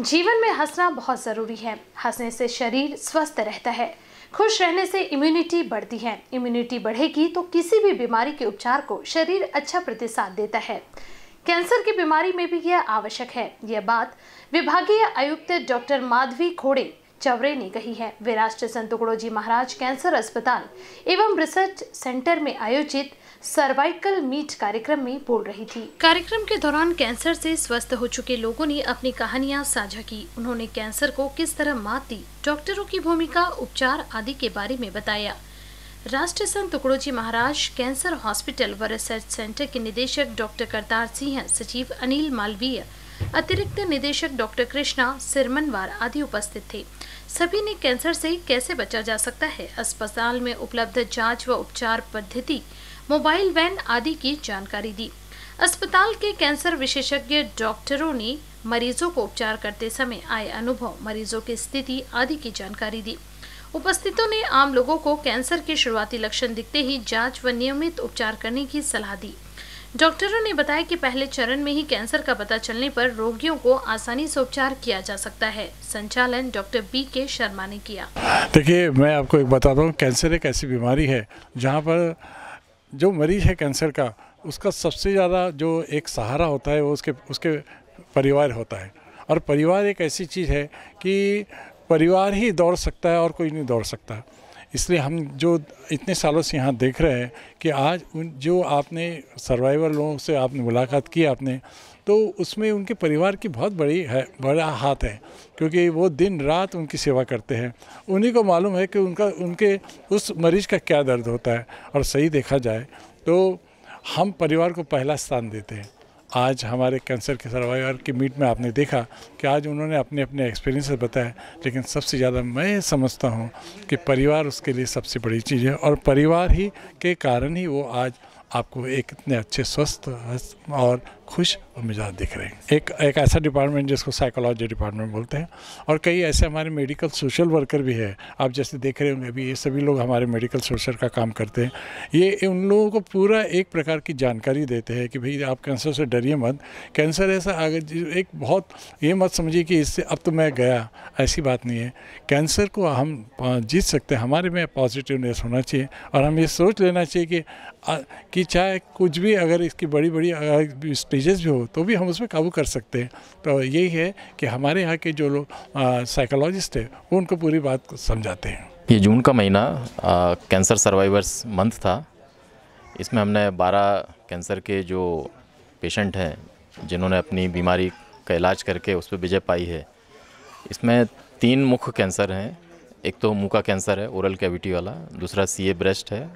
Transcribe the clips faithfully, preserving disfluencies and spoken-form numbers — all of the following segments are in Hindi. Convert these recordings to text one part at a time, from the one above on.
जीवन में हंसना बहुत ज़रूरी है। हंसने से शरीर स्वस्थ रहता है। खुश रहने से इम्यूनिटी बढ़ती है। इम्यूनिटी बढ़ेगी तो किसी भी बीमारी के उपचार को शरीर अच्छा प्रतिसाद देता है। कैंसर की बीमारी में भी यह आवश्यक है। यह बात विभागीय आयुक्त डॉक्टर माधवी खोड़े चवरे ने कही है। वे राष्ट्रीय संत तुकडोजी महाराज कैंसर अस्पताल एवं रिसर्च सेंटर में आयोजित सर्वाइकल मीट कार्यक्रम में बोल रही थी। कार्यक्रम के दौरान कैंसर से स्वस्थ हो चुके लोगों ने अपनी कहानियां साझा की। उन्होंने कैंसर को किस तरह मात दी, डॉक्टरों की भूमिका, उपचार आदि के बारे में बताया। राष्ट्रीय संत तुकडोजी महाराज कैंसर हॉस्पिटल व रिसर्च सेंटर के निदेशक डॉक्टर करतार सिंह, सचिव अनिल मालवीय, अतिरिक्त निदेशक डॉक्टर कृष्णा सिरमनवार आदि उपस्थित थे। सभी ने कैंसर से कैसे बचा जा सकता है, अस्पताल में उपलब्ध जांच व उपचार पद्धति, मोबाइल वैन आदि की जानकारी दी। अस्पताल के कैंसर विशेषज्ञ डॉक्टरों ने मरीजों को उपचार करते समय आए अनुभव, मरीजों की स्थिति आदि की जानकारी दी। उपस्थितों ने आम लोगों को कैंसर के शुरुआती लक्षण दिखते ही जांच व नियमित उपचार करने की सलाह दी। डॉक्टरों ने बताया कि पहले चरण में ही कैंसर का पता चलने पर रोगियों को आसानी से उपचार किया जा सकता है। संचालन डॉक्टर बी के शर्मा ने किया। देखिए, मैं आपको एक बताता हूँ, कैंसर एक ऐसी बीमारी है जहाँ पर जो मरीज है कैंसर का, उसका सबसे ज़्यादा जो एक सहारा होता है वो उसके उसके परिवार होता है। और परिवार एक ऐसी चीज़ है कि परिवार ही दौड़ सकता है और कोई नहीं दौड़ सकता। इसलिए हम जो इतने सालों से यहाँ देख रहे हैं कि आज उन जो आपने सर्वाइवर लोगों से आपने मुलाकात की आपने, तो उसमें उनके परिवार की बहुत बड़ी है बड़ा हाथ है, क्योंकि वो दिन रात उनकी सेवा करते हैं। उन्हीं को मालूम है कि उनका उनके उस मरीज़ का क्या दर्द होता है। और सही देखा जाए तो हम परिवार को पहला स्थान देते हैं। आज हमारे कैंसर के सर्वाइवर की मीट में आपने देखा कि आज उन्होंने अपने अपने एक्सपीरियंसेस बताया, लेकिन सबसे ज़्यादा मैं समझता हूँ कि परिवार उसके लिए सबसे बड़ी चीज़ है। और परिवार ही के कारण ही वो आज आपको एक इतने अच्छे स्वस्थ और खुश और मिजाज दिख रहे हैं। एक एक ऐसा डिपार्टमेंट जिसको साइकोलॉजी डिपार्टमेंट बोलते हैं, और कई ऐसे हमारे मेडिकल सोशल वर्कर भी है। आप जैसे देख रहे होंगे अभी, ये सभी लोग हमारे मेडिकल सोशल का काम करते हैं। ये उन लोगों को पूरा एक प्रकार की जानकारी देते हैं कि भाई आप कैंसर से डरिए मत। कैंसर ऐसा अगर एक बहुत ये मत समझिए कि इससे अब तो मैं गया, ऐसी बात नहीं है। कैंसर को हम जीत सकते हैं। हमारे में पॉजिटिवनेस होना चाहिए और हम ये सोच लेना चाहिए कि कि चाहे कुछ भी, अगर इसकी बड़ी बड़ी स्टेजेस भी हो तो भी हम उसमें काबू कर सकते हैं। तो यही है कि हमारे यहाँ के जो लोग साइकोलॉजिस्ट हैं वो उनको पूरी बात समझाते हैं। ये जून का महीना आ, कैंसर सर्वाइवर्स मंथ था। इसमें हमने बारह कैंसर के जो पेशेंट हैं जिन्होंने अपनी बीमारी का इलाज करके उस पर विजय पाई है, इसमें तीन मुख्य कैंसर हैं। एक तो मुंह का कैंसर है, ओरल कैविटी वाला, दूसरा सी ए ब्रेस्ट है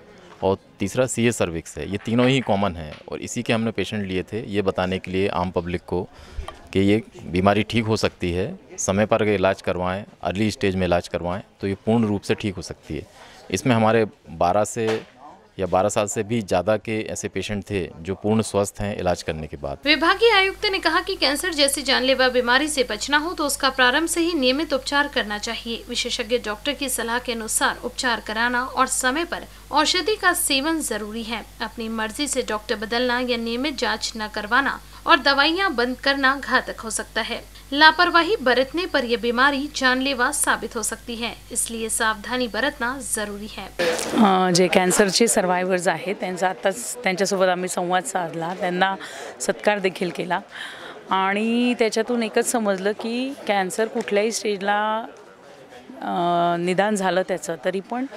और तीसरा सी ए सर्विक्स है। ये तीनों ही कॉमन है और इसी के हमने पेशेंट लिए थे ये बताने के लिए आम पब्लिक को कि ये बीमारी ठीक हो सकती है। समय पर अगर इलाज करवाएं, अर्ली स्टेज में इलाज करवाएं तो ये पूर्ण रूप से ठीक हो सकती है। इसमें हमारे बारह से या बारह साल से भी ज़्यादा के ऐसे पेशेंट थे जो पूर्ण स्वस्थ हैं इलाज करने के बाद। विभागीय आयुक्त ने कहा कि कैंसर जैसी जानलेवा बीमारी से बचना हो तो उसका प्रारंभ से ही नियमित उपचार करना चाहिए। विशेषज्ञ डॉक्टर की सलाह के अनुसार उपचार कराना और समय पर औषधि का सेवन जरूरी है। अपनी मर्जी से डॉक्टर बदलना या नियमित जाँच न करवाना और दवाइयाँ बंद करना घातक हो सकता है। लापरवाही बरतने पर यह बीमारी जानलेवा साबित हो सकती है, इसलिए सावधानी बरतना जरूरी है। जे कॅन्सरचे सर्वायवर्स आहेत त्यांचा आताच त्यांच्यासोबत आम्ही संवाद साधला, त्यांना सत्कार देखील केला आणि त्याच्यातून एकच समजलं की कॅन्सर कुठल्याही स्टेजला निदान झालं त्याचं तरी पण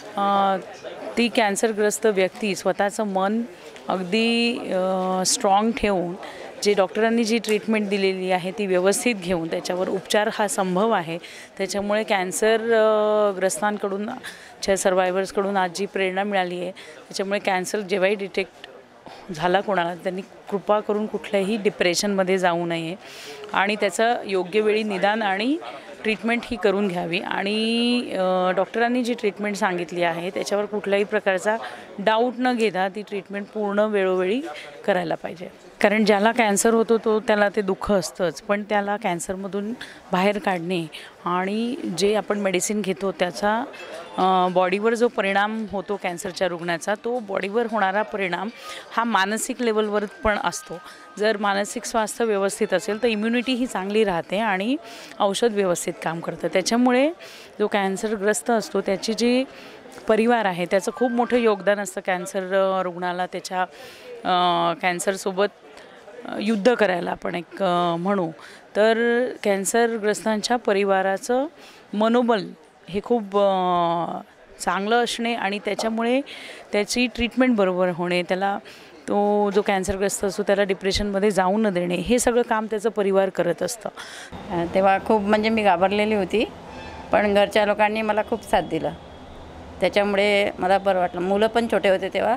ती कॅन्सरग्रस्त व्यक्ती स्वतःचं मन अगदी स्ट्रॉंग ठेवून जे डॉक्टरांनी जी ट्रीटमेंट दिलेली आहे ती व्यवस्थित घेऊन त्याच्यावर उपचार हा संभव आहे। त्याच्यामुळे कॅन्सर ग्रस्तांकडून च्या सर्वायवर्सकडून आज जी प्रेरणा मिळाली आहे त्याच्यामुळे कॅन्सर जेव्हाही डिटेक्ट झाला कोणाला त्यांनी कृपा करून कुठल्याही डिप्रेशनमध्ये जाऊ नये आणि त्याचं योग्य वेळी निदान आणि ट्रीटमेंट ही करून घ्यावी आणि डॉक्टरांनी जी ट्रीटमेंट सांगितली आहे त्याच्यावर कुठल्याही प्रकारचा डाऊट न घेता ती ट्रीटमेंट पूर्ण वेळोवेळी करायला पाहिजे. कारण ज्याला कॅन्सर होतो तो त्याला ते दुःख असतंच, पण त्याला कॅन्सरमधून बाहेर काढणे आणि जे आपण मेडिसिन घेतो त्याचा बॉडीवर जो परिणाम होतो कॅन्सरच्या रुग्णाचा, तो बॉडीवर होणारा परिणाम हा मानसिक लेवलवर पण असतो. जर मानसिक स्वास्थ्य व्यवस्थित असेल तर इम्युनिटी ही चांगली राहते आणि औषध व्यवस्थित काम करतं. त्याच्यामुळे जो कॅन्सरग्रस्त असतो त्याची जी परिवार आहे त्याचं खूप मोठं योगदान असतं कॅन्सर रुग्णाला त्याच्या कॅन्सरसोबत युद्ध करायला आपण एक म्हणू तर कॅन्सरग्रस्तांच्या परिवाराचं मनोबल हे खूप चांगलं असणे आणि त्याच्यामुळे त्याची ट्रीटमेंट बरोबर होणे, त्याला तो जो कॅन्सरग्रस्त असतो त्याला डिप्रेशनमध्ये जाऊ न देणे, हे सगळं काम त्याचं परिवार करत असतं. तेव्हा खूप म्हणजे मी घाबरलेली होती, पण घरच्या लोकांनी मला खूप साथ दिलं, त्याच्यामुळे मला बरं वाटलं. मुलं पण छोटे होते तेव्हा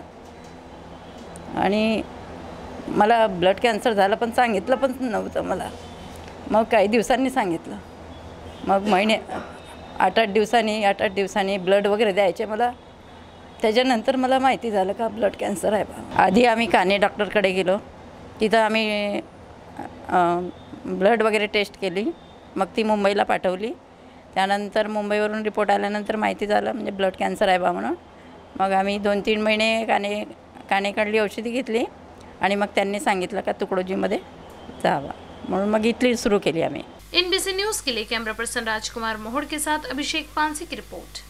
आणि मला ब्लड कॅन्सर झालं पण सांगितलं पण नव्हतं मला. मग काही दिवसांनी सांगितलं. मग महिने आठ आठ दिवसांनी आठ आठ दिवसांनी ब्लड वगैरे द्यायचे मला. त्याच्यानंतर मला माहिती झालं का ब्लड कॅन्सर आहे बा. आधी आम्ही काने डॉक्टरकडे गेलो, तिथं आम्ही ब्लड वगैरे टेस्ट केली, मग ती मुंबईला पाठवली. त्यानंतर मुंबईवरून रिपोर्ट आल्यानंतर माहिती झालं म्हणजे ब्लड कॅन्सर आहे बा म्हणून. मग आम्ही दोन तीन महिने काने कानेकडली औषधी घेतली आणि मग त्यांनी सांगितलं का तुकडोजीमध्ये जावा, म्हणून मग इथली सुरू केली आम्ही. एनबीसी न्यूज़ के लिए कैमरा पर्सन राजकुमार मोहड़ के साथ अभिषेक पानसी की रिपोर्ट.